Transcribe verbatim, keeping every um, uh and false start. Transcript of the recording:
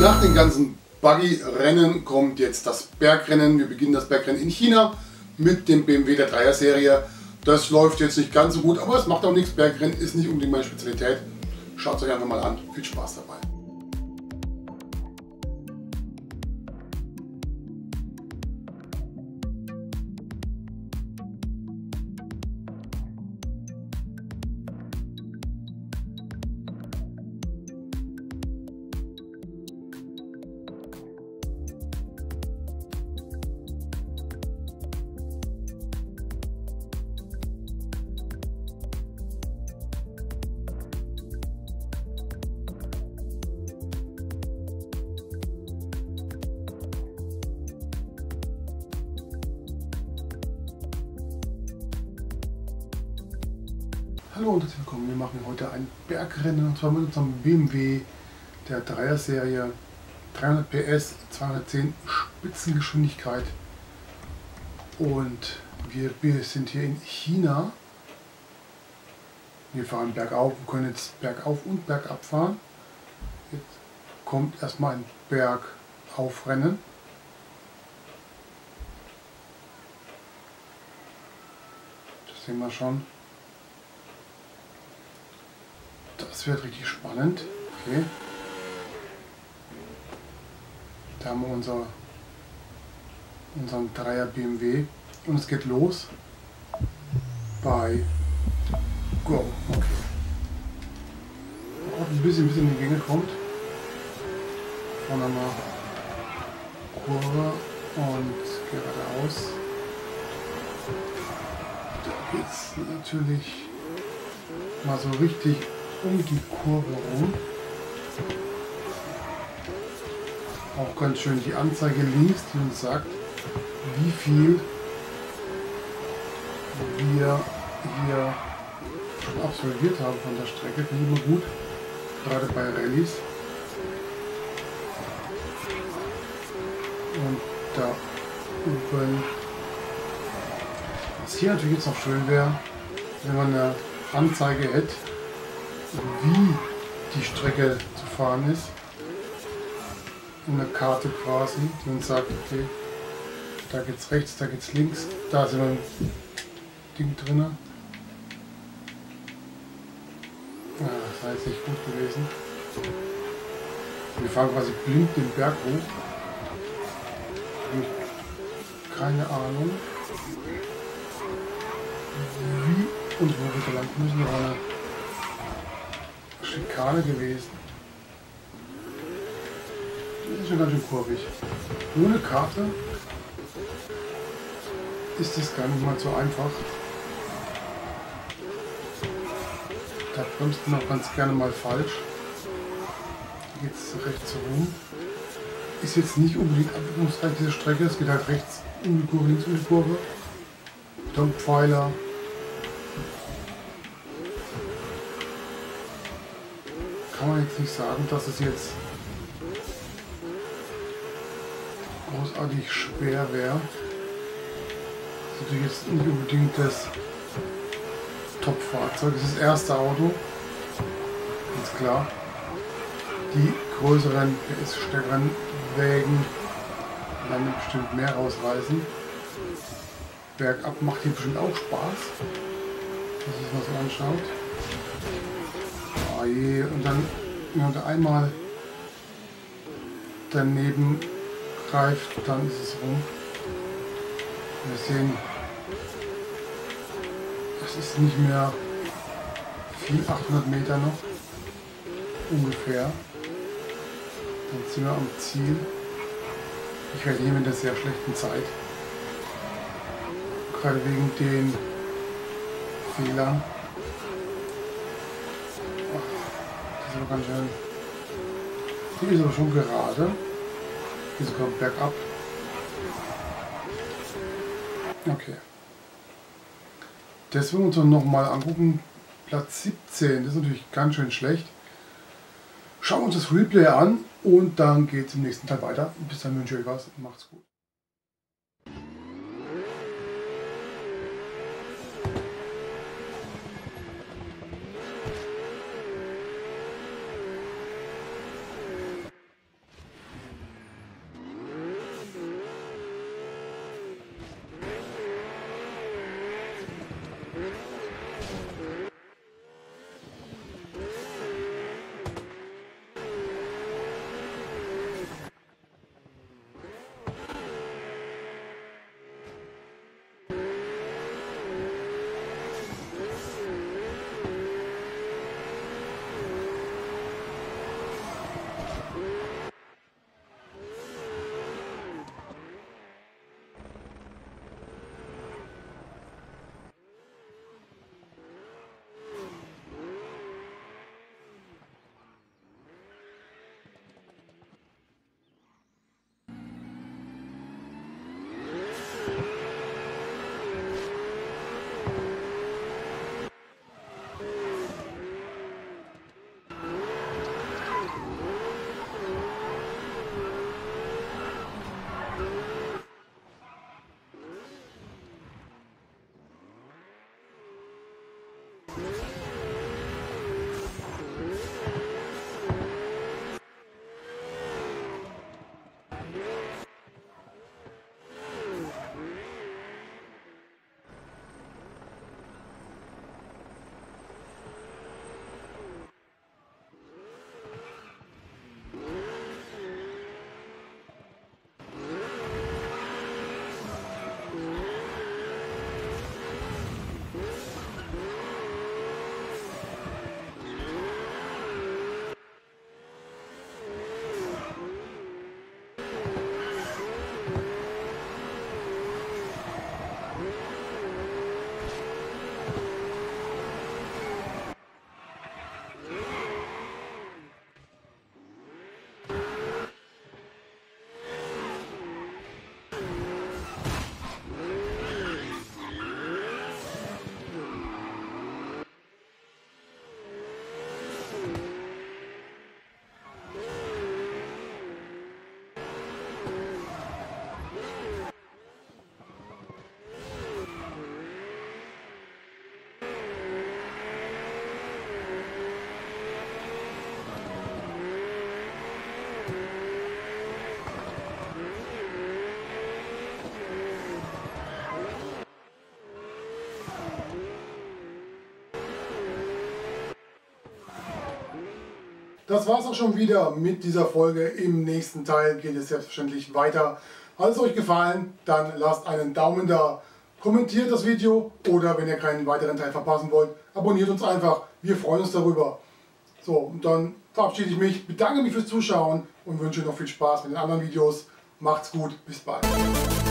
Nach den ganzen Buggy-Rennen kommt jetzt das Bergrennen. Wir beginnen das Bergrennen in China mit dem B M W der Dreier-Serie. Das läuft jetzt nicht ganz so gut, aber es macht auch nichts. Bergrennen ist nicht unbedingt meine Spezialität. Schaut es euch einfach mal an. Viel Spaß dabei. Hallo und herzlich willkommen, wir machen heute ein Bergrennen und zwar mit unserem B M W der Dreier-Serie, dreihundert P S, zweihundertzehn Spitzengeschwindigkeit und wir, wir sind hier in China. Wir fahren bergauf und können jetzt bergauf und bergab fahren. Jetzt kommt erstmal ein Bergaufrennen. Das sehen wir schon. Das wird richtig spannend. Okay. Da haben wir unser, unseren Dreier B M W und es geht los bei Go. Okay. Auch ein bisschen, ein bisschen in die Gänge kommt. Vorne mal Kurve und geradeaus. Da geht es natürlich mal so richtig um die Kurve rum. Auch ganz schön die Anzeige links, die uns sagt, wie viel wir hier schon absolviert haben von der Strecke. Finde ich immer gut, gerade bei Rallyes. Und da oben, was hier natürlich jetzt noch schön wäre, wenn man eine Anzeige hätte, wie die Strecke zu fahren ist. Eine Karte quasi, die uns sagt, okay, da geht's rechts, da geht's links, da sind wir ein Ding drin. Ja, das war jetzt nicht gut gewesen. Wir fahren quasi blind den Berg hoch. Keine Ahnung, wie und wo wir da lang müssen. Wir waren eine Schikane gewesen. Das ist schon ganz schön kurvig. Ohne Karte ist das gar nicht mal so einfach. Da bremst man auch ganz gerne mal falsch. Hier geht es rechts rum. Ist jetzt nicht unbedingt abwechslungsreich diese Strecke. Es geht halt rechts um die Kurve, links um die Kurve. Betonpfeiler. Kann man jetzt nicht sagen, dass es jetzt großartig schwer wäre. Das ist natürlich jetzt nicht unbedingt das Top-Fahrzeug. Das ist das erste Auto. Ganz klar. Die größeren, P S-stärkeren Wägen werden bestimmt mehr rausreißen. Bergab macht hier bestimmt auch Spaß. Das ist, was man anschaut. Oh je. Und dann, wenn man da einmal daneben greift, dann ist es rum. Wir sehen, es ist nicht mehr viel, achthundert Meter noch, ungefähr. Dann sind wir am Ziel. Ich werde hier mit der sehr schlechten Zeit, gerade wegen den Fehlern. Das ist aber ganz schön. Die ist aber schon gerade. Hier sogar bergab. Okay. Das wollen wir uns noch mal angucken. Platz siebzehn, das ist natürlich ganz schön schlecht. Schauen wir uns das Replay an und dann geht es im nächsten Teil weiter. Bis dann wünsche ich euch was. Macht's gut. Das war's auch schon wieder mit dieser Folge. Im nächsten Teil geht es selbstverständlich weiter. Hat es euch gefallen, dann lasst einen Daumen da, kommentiert das Video oder wenn ihr keinen weiteren Teil verpassen wollt, abonniert uns einfach. Wir freuen uns darüber. So, und dann verabschiede ich mich, bedanke mich fürs Zuschauen und wünsche noch viel Spaß mit den anderen Videos. Macht's gut, bis bald.